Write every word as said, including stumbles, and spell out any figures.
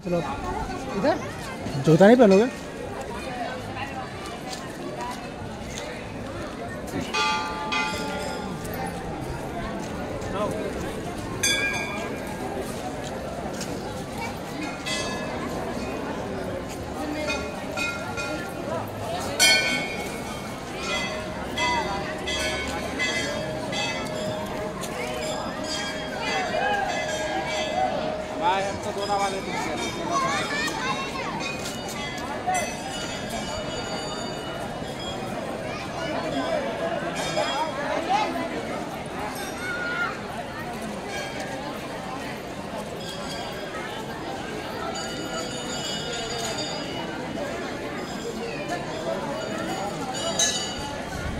चलो इधर जूता नहीं पहनोगे? भाई हम तो दोनों वाले